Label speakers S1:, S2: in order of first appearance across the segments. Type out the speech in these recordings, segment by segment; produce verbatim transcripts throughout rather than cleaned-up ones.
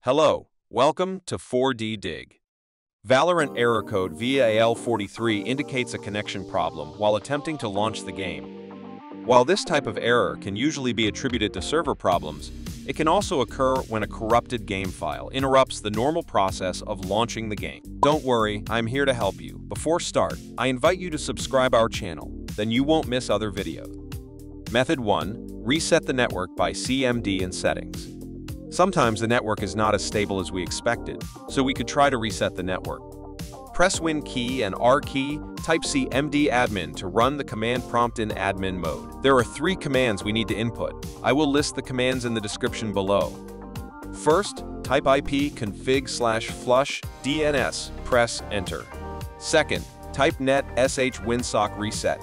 S1: Hello, welcome to four D Dig. Valorant error code V A L forty-three indicates a connection problem while attempting to launch the game. While this type of error can usually be attributed to server problems, it can also occur when a corrupted game file interrupts the normal process of launching the game. Don't worry, I'm here to help you. Before start, I invite you to subscribe our channel, then you won't miss other videos. Method one. Reset the network by C M D in settings. Sometimes the network is not as stable as we expected, so we could try to reset the network. Press Win key and R key, type C M D admin to run the command prompt in admin mode. There are three commands we need to input. I will list the commands in the description below. First, type ipconfig slash flushdns, press enter. Second, type netsh winsock reset.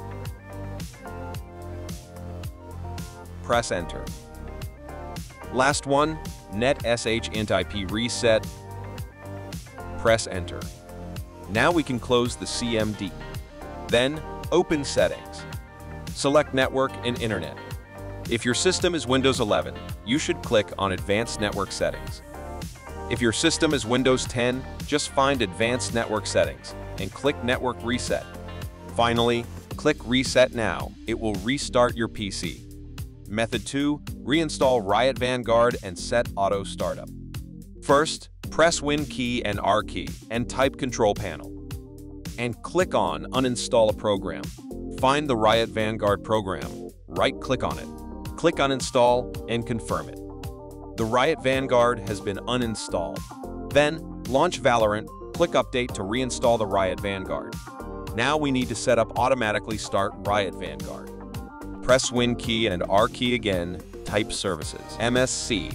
S1: Press enter. Last one, netsh int ip reset. Press enter. Now we can close the C M D. Then, open Settings. Select Network and Internet. If your system is Windows eleven, you should click on Advanced Network Settings. If your system is Windows ten, just find Advanced Network Settings and click Network Reset. Finally, click Reset Now. It will restart your P C. Method two. Reinstall Riot Vanguard and set Auto Startup. First, press Win key and R key and type Control Panel. And click on Uninstall a program. Find the Riot Vanguard program, right-click on it. Click Uninstall and confirm it. The Riot Vanguard has been uninstalled. Then, launch Valorant, click Update to reinstall the Riot Vanguard. Now we need to set up Automatically Start Riot Vanguard. Press Win key and R key again, type Services, M S C.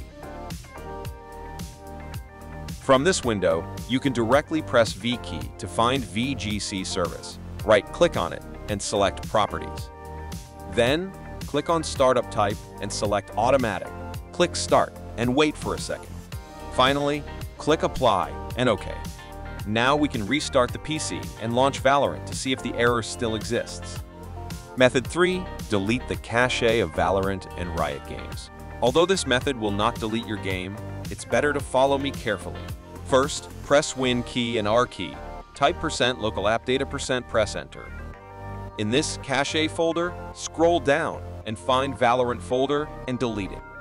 S1: From this window, you can directly press V key to find V G C service. Right-click on it and select Properties. Then, click on Startup Type and select Automatic. Click Start and wait for a second. Finally, click Apply and OK. Now we can restart the P C and launch Valorant to see if the error still exists. Method three. Delete the cache of Valorant and Riot games. Although this method will not delete your game, it's better to follow me carefully. First, press Win key and R key. Type percent local app data percent press enter. In this cache folder, scroll down and find Valorant folder and delete it.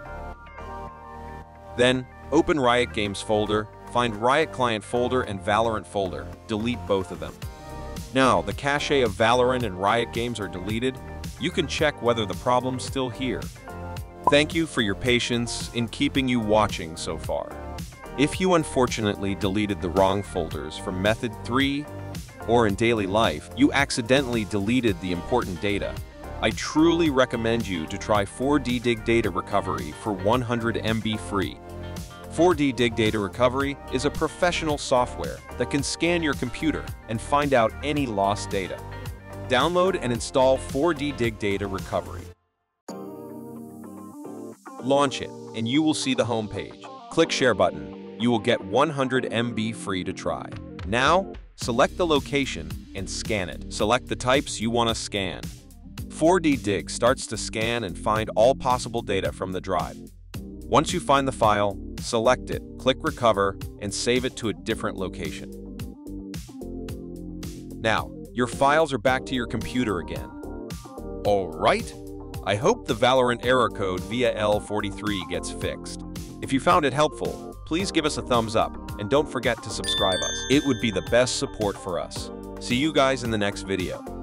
S1: Then, open Riot Games folder, find Riot Client folder and Valorant folder. Delete both of them. Now, the cache of Valorant and Riot games are deleted. You can check whether the problem's still here. Thank you for your patience in keeping you watching so far. If you unfortunately deleted the wrong folders from Method three, or in daily life, you accidentally deleted the important data, I truly recommend you to try four D Dig Data Recovery for one hundred megabytes free. four D Dig Data Recovery is a professional software that can scan your computer and find out any lost data. Download and install four D Dig Data Recovery. Launch it, and you will see the home page. Click Share button. You will get one hundred megabytes free to try. Now, select the location and scan it. Select the types you want to scan. four D Dig starts to scan and find all possible data from the drive. Once you find the file, select it, click Recover, and save it to a different location. Now, your files are back to your computer again. Alright, I hope the Valorant error code V A L forty-three gets fixed. If you found it helpful, please give us a thumbs up and don't forget to subscribe us. It would be the best support for us. See you guys in the next video.